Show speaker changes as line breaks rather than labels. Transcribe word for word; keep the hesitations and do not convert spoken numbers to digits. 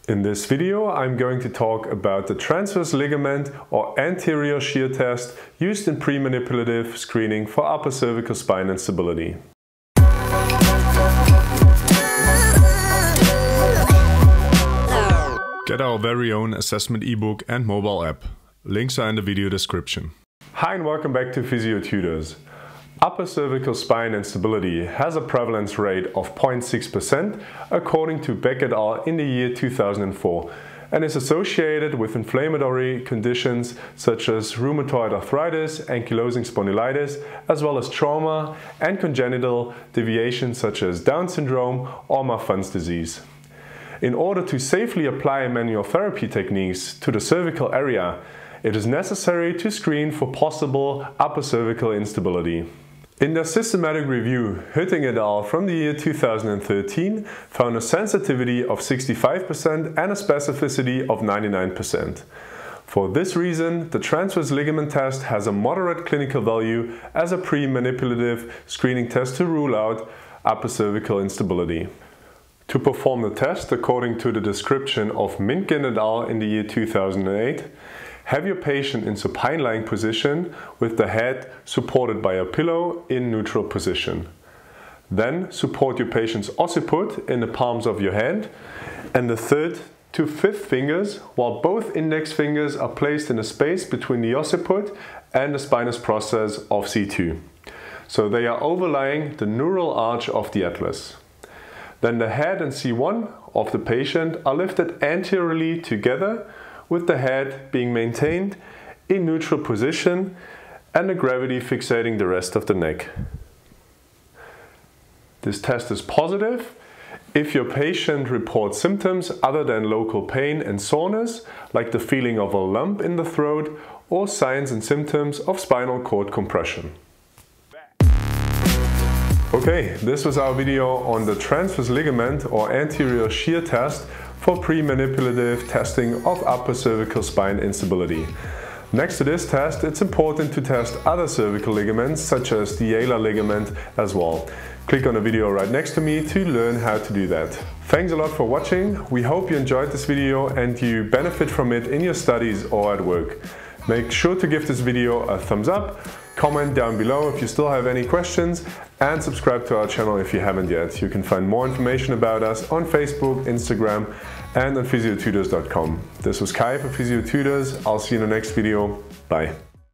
In this video, I'm going to talk about the transverse ligament or anterior shear test used in pre-manipulative screening for upper cervical spine instability.
Get our very own assessment ebook and mobile app. Links are in the video description.
Hi and welcome back to Physiotutors. Upper cervical spine instability has a prevalence rate of zero point six percent according to Beck et al. In the year two thousand four and is associated with inflammatory conditions such as rheumatoid arthritis, ankylosing spondylitis, as well as trauma and congenital deviations such as Down syndrome or Marfan's disease. In order to safely apply manual therapy techniques to the cervical area, it is necessary to screen for possible upper cervical instability. In their systematic review, Hütting et al. From the year two thousand thirteen found a sensitivity of sixty-five percent and a specificity of ninety-nine percent. For this reason, the transverse ligament test has a moderate clinical value as a pre-manipulative screening test to rule out upper cervical instability. To perform the test according to the description of Mintgen et al. In the year two thousand eight, have your patient in supine lying position with the head supported by a pillow in neutral position. Then support your patient's occiput in the palms of your hand and the third to fifth fingers, while both index fingers are placed in a space between the occiput and the spinous process of C two. So they are overlying the neural arch of the atlas. Then the head and C one of the patient are lifted anteriorly together, with the head being maintained in neutral position and the gravity fixating the rest of the neck. This test is positive if your patient reports symptoms other than local pain and soreness, like the feeling of a lump in the throat, or signs and symptoms of spinal cord compression. Okay, this was our video on the transverse ligament or anterior shear test for pre-manipulative testing of upper cervical spine instability. Next to this test, it's important to test other cervical ligaments such as the alar ligament as well. Click on the video right next to me to learn how to do that. Thanks a lot for watching. We hope you enjoyed this video and you benefit from it in your studies or at work. Make sure to give this video a thumbs up, comment down below if you still have any questions, and subscribe to our channel if you haven't yet. You can find more information about us on Facebook, Instagram, and on physiotutors dot com. This was Kai for Physiotutors. I'll see you in the next video. Bye.